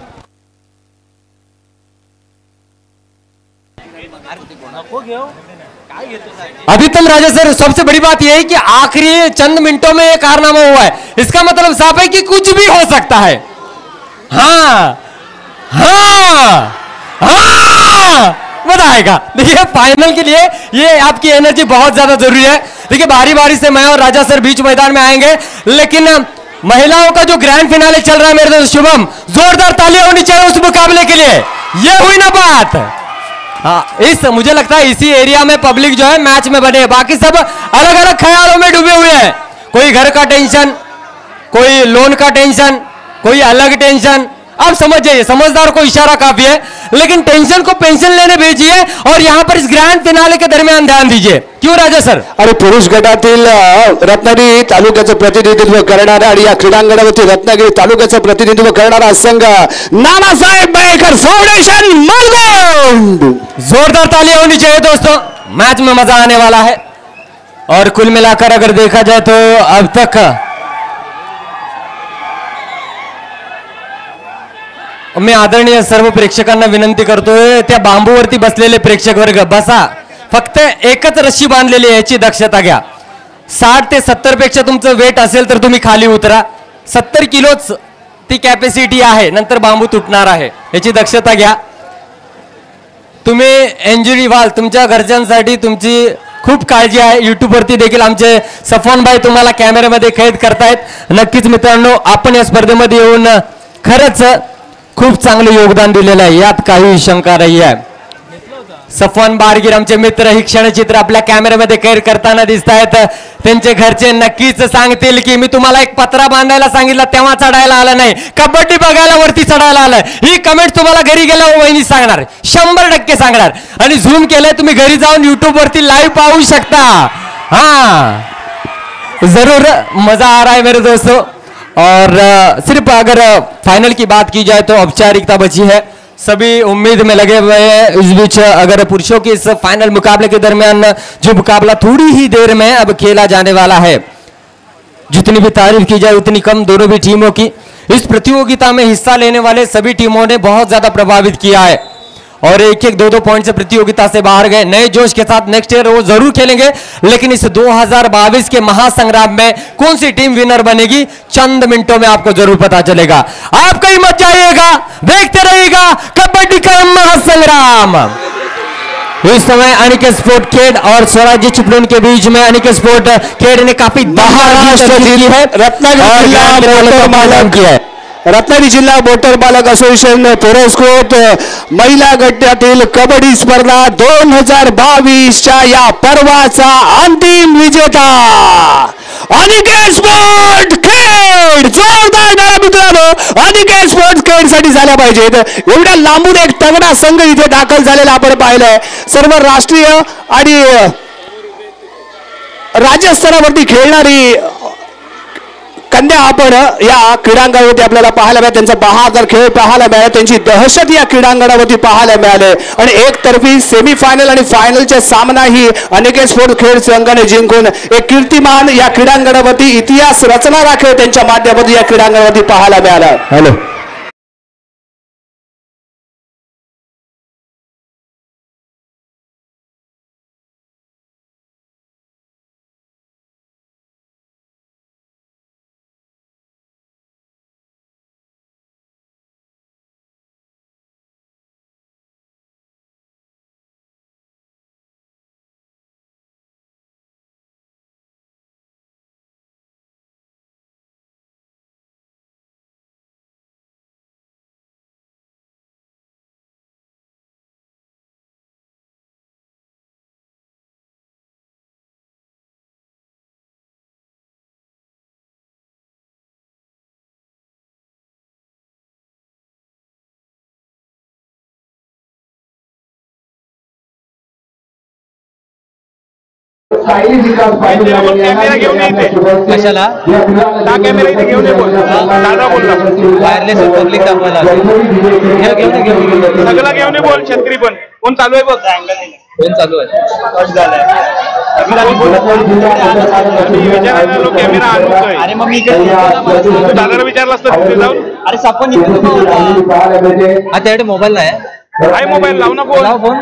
अभी तुम राजा सर सबसे बड़ी बात यह है कि आखिरी चंद मिनटों में ये कारनामा हुआ है। इसका मतलब साफ है कि कुछ भी हो सकता है। हाँ हाँ हाँ बताएगा। देखिए फाइनल के लिए ये आपकी एनर्जी बहुत ज्यादा जरूरी है। देखिए बारी बारी से मैं और राजा सर बीच मैदान में आएंगे, लेकिन महिलाओं का जो ग्रैंड फिनाले चल रहा है मेरे दोस्त शुभम, जोरदार तालियां होनी चाहिए उस मुकाबले के लिए। ये हुई ना बात। हाँ, इस मुझे लगता है इसी एरिया में पब्लिक जो है मैच में बने, बाकी सब अलग अलग ख्यालों में डूबे हुए हैं। कोई घर का टेंशन, कोई लोन का टेंशन, कोई अलग टेंशन। आप समझ जाइए, समझदार को इशारा काफी है, लेकिन टेंशन को पेंशन लेने भेजिए और यहाँ पर इस ग्रैंड फिनाले के दरमियान ध्यान दीजिए। क्यों राजा सर? अरे पुरुष गटातील रत्नागिरी तालुक्याचं प्रतिनिधित्व करणारा आणि या क्रीडांगणावरती रत्नागिरी तालुक्याचं प्रतिनिधित्व करणारा संघ नानासाहेब बायकर फाउंडेशन मालगुंड। जोरदार तालियां होनी चाहिए दोस्तों, मैच में मजा आने वाला है। और कुल मिलाकर अगर देखा जाए तो अब तक मी आदरणीय सर्व प्रेक्षकांना विनंती करतोय, त्या बांबूवरती बसलेले प्रेक्षक वर्ग बसा, फक्त एकच रस्सी बांधलेली आहे याची दक्षता घ्या। 60 ते 70 पेक्षा तुमचं वेट असेल तर तुम्ही खाली उतरा। 70 किलोच ती कॅपॅसिटी आहे, नंतर बांबू तुटणार आहे याची दक्षता घ्या। तुम्ही इंजुरी व्हाल, तुमच्या घरच्यांसाठी तुमची खूप काळजी आहे। युट्यूबवरती देखील आमचे सफवान भाई तुम्हाला कॅमेऱ्यामध्ये कैद करतायत। नक्कीच मित्रांनो, आपण या स्पर्धेमध्ये येऊन खरंच खूप चांगले योगदान दिलेलं आहे, यात काही शंका नाही आहे। सफवान बारगीर आमचे मित्र ही क्षणचित्र आपल्या कॅमेऱ्यामध्ये कैद करताना दिसत आहेत. त्यांचे घरचे नक्कीच सांगतील की मी तुम्हाला एक पत्रा बांधायला सांगितलं तेव्हा चढायला आलं नाही, कबड्डी बघायला वरती चढायला आलं. ही कमेंट तुम्हाला घरी गेल्यावर वहिनी सांगणार, 100% सांगणार. आणि झूम केलंय तुम्ही घरी जाऊन YouTube वरती लाईव्ह पाहू शकता. हाँ जरूर मजा आ रहा है मेरे दोस्तों. और सिर्फ अगर फाइनल की बात की जाए तो औपचारिकता बची है, सभी उम्मीद में लगे हुए हैं. इस बीच अगर पुरुषों के इस फाइनल मुकाबले के दरमियान जो मुकाबला थोड़ी ही देर में अब खेला जाने वाला है, जितनी भी तारीफ की जाए उतनी कम दोनों भी टीमों की. इस प्रतियोगिता में हिस्सा लेने वाले सभी टीमों ने बहुत ज्यादा प्रभावित किया है और एक एक दो पॉइंट से प्रतियोगिता से बाहर गए. नए जोश के साथ नेक्स्ट ईयर वो जरूर खेलेंगे, लेकिन इस 2022 के महासंग्राम में कौन सी टीम विनर बनेगी चंद मिनटों में आपको जरूर पता चलेगा. आप कहीं मत जाइएगा, देखते रहिएगा कबड्डी का महासंग्राम. इस समय अनिकेत स्पोर्ट खेड और स्वराज्य चिपळूण के बीच में अनिकेत स्पोर्ट खेड ने काफी महाराष्ट्र की है, रत्नागिरी जिल्हा मैदान किया है. रत्नागिरी जिल्हा मोटर बालक असोसिएशन पुरस्कृत महिला गटातील कबड्डी स्पर्धा 2022च्या या पर्वाचा अंतिम विजेता अनिकेत स्पोर्ट खेड. जोरदार टाळ्या मित्रांनो, अनिकेत स्पोर्ट खेड साठी झाल्या पाहिजेत. एवढ्या लांबून एक तगडा संघ इथे दाखल झालेला आपण पाहिलंय. सर्व राष्ट्रीय आणि राज्यस्तरावरती खेळणारी कन्या आपण या क्रीडांगणावरती आपल्याला पाहायला मिळाले. त्यांचा बहादर खेळ पाहायला मिळाला, त्यांची दहशत या क्रीडांगणावरती पाहायला मिळाले. आणि एकतर्फी सेमीफायनल आणि फायनलचे सामनाही अनिकेत स्पोर्ट खेळ संघाने जिंकून एक कीर्तिमान या क्रीडांगणावरती इतिहास रचणारा खेळ त्यांच्या माध्यमातून या क्रीडांगणावरती पाहायला मिळाला. हॅलो कॅमेरा घेऊन येते कशाला हा कॅमेरा इथे घेऊन ये बोल दादा बोलला वायरलेस पब्लिक दाखवायला सगळं घेऊन ये बोल. छत्री पण कोण चालू आहे बघ, फोन चालू आहे. कट झालाय विचारायला लोक कॅमेरा आणतोय. अरे मग मी तू दादाला विचारलं असतं तिथे जाऊन. अरे सापण त्याकडे मोबाईल नाही काय मोबाईल लाव ना फोन.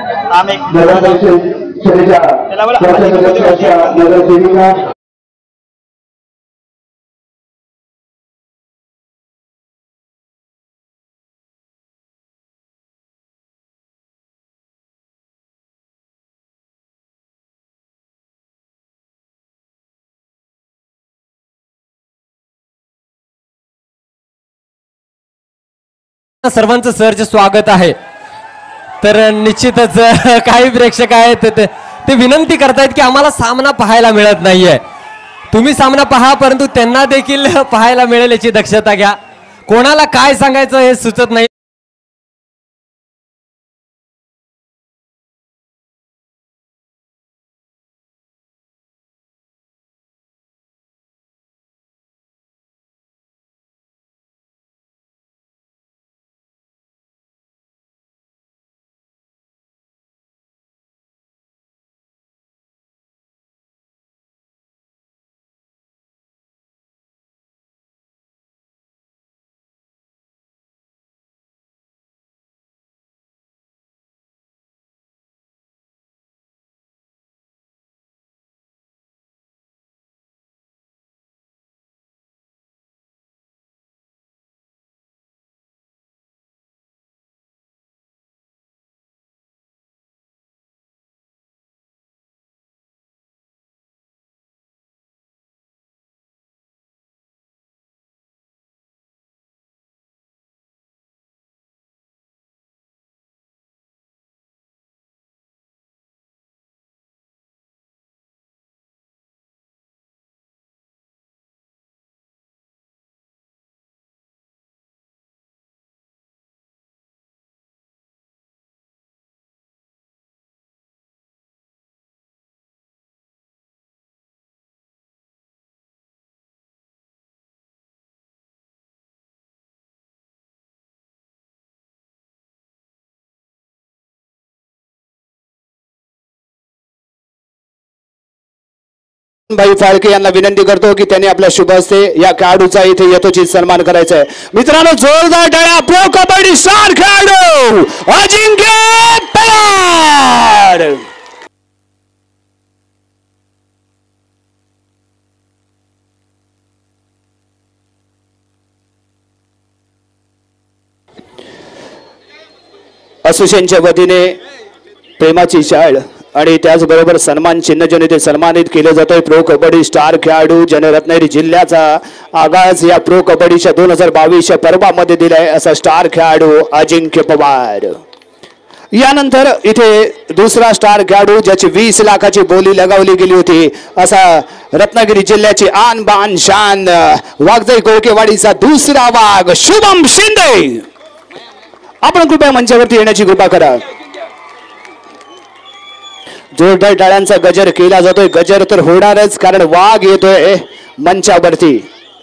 सर्वांचं सहर्ष स्वागत आहे. तर निश्चितच काही प्रेक्षक आहेत ते विनंती करतायत की आम्हाला सामना पाहायला मिळत नाहीये. तुम्ही सामना पहा, परंतु त्यांना देखील पाहायला मिळेल याची दक्षता घ्या. कोणाला काय सांगायचं हे सुचत नाही. भाई फाळके यांना विनंती करतो की त्यांनी आपल्या शुभ हस्ते या खेळाडूचा इथे यथोचित सन्मान करायचा आहे. मित्रांनो, जोरदार टाळ्या प्रो कबड्डी स्टार खेळाडू अजिंक्य पवार. असोसिएशनच्या वतीने प्रेमाची शाळ आणि त्याचबरोबर सन्मान चिन्हजने ते सन्मानित केले जातोय प्रो कबड्डी स्टार खेळाडू ज्याने रत्नागिरी जिल्ह्याचा आगाज या प्रो कबड्डीच्या 2022च्या पर्वामध्ये दिलाय असा स्टार खेळाडू अजिंक्य पवार. यानंतर इथे दुसरा स्टार खेळाडू ज्याची 20 लाखाची बोली लगावली गेली होती असा रत्नागिरी जिल्ह्याची आन बान शान वाघजाई कोळकेवाडीचा दुसरा वाघ शुभम शिंदे. आपण कृपया मंचावरती येण्याची कृपा करा. जोरदार टाळ्यांचा गजर केला जातोय. गजर तर होणारच कारण वाघ येतोय मंचावरती.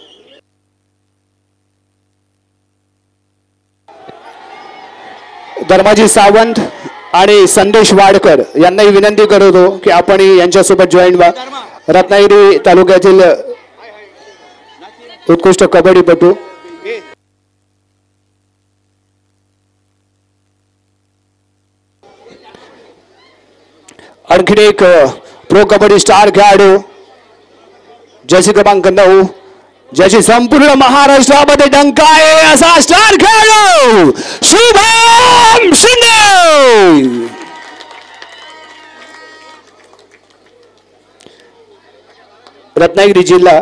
धर्माजी सावंत आणि संदेश वाडकर यांनाही विनंती करतो की आपण यांच्यासोबत जॉईन व्हा. रत्नागिरी तालुक्यातील उत्कृष्ट कबड्डीपटू आणखीन एक प्रो कबड्डी स्टार खेळाडू जर्सी क्रमांक 9 ज्याची संपूर्ण महाराष्ट्रामध्ये डंका आहे असा स्टार खेळाडू शुभम शिंदे. रत्नागिरी जिल्हा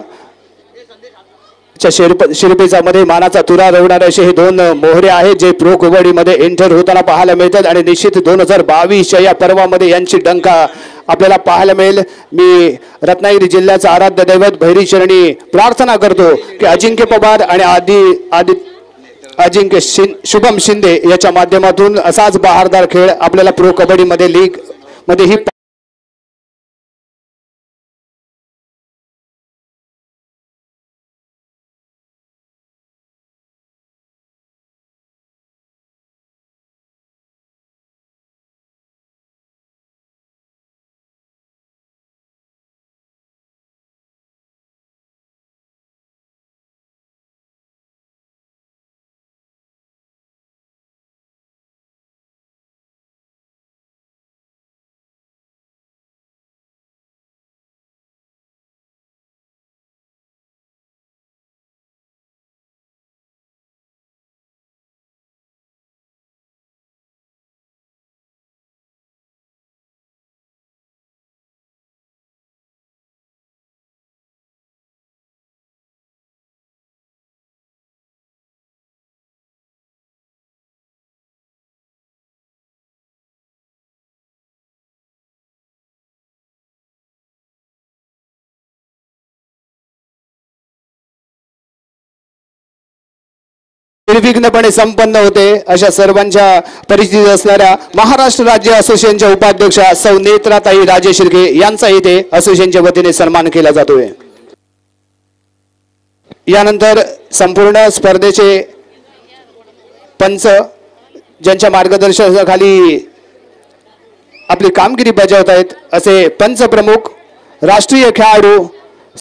शिरपेचा मध्ये मानाचा तुरा रवणारे असे हे 2 मोहरे आहेत जे प्रो कबड्डी मध्ये एंटर होताना पाहायला मिळतात आणि निश्चित 2022च्या या पर्वामध्ये यांची डंका आपल्याला पाहायला मिळेल. मी रत्नागिरी जिल्ह्याचा आराध्य दैवत भैरीचरणी प्रार्थना करतो की अजिंक्य पवार आणि अजिंक्य शुभम शिंदे याच्या माध्यमातून असाच बहारदार खेळ आपल्याला प्रो कबड्डी मध्ये लीग मध्ये ही निर्विघ्नपणे संपन्न होते अशा सर्वांच्या परिस्थितीत असणाऱ्या महाराष्ट्र राज्य असोसिएशनच्या उपाध्यक्षा सौ नेत्राताई राजेश शिर्के यांचा इथे असोसिएशनच्या वतीने सन्मान केला जातोय. यानंतर संपूर्ण स्पर्धेचे पंच ज्यांच्या मार्गदर्शनाखाली आपली कामगिरी बजावत आहेत असे पंच प्रमुख राष्ट्रीय खेळाडू